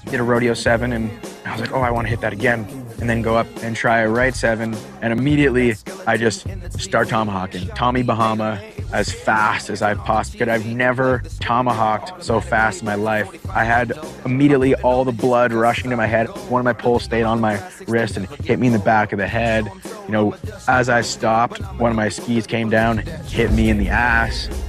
did a rodeo 7, and I was like, oh, I want to hit that again. And then go up and try a right 7, and immediately I just start tomahawking. Tommy Bahama as fast as I possibly could. I've never tomahawked so fast in my life. I had immediately all the blood rushing to my head. One of my poles stayed on my wrist and hit me in the back of the head. You know, as I stopped, one of my skis came down, hit me in the ass.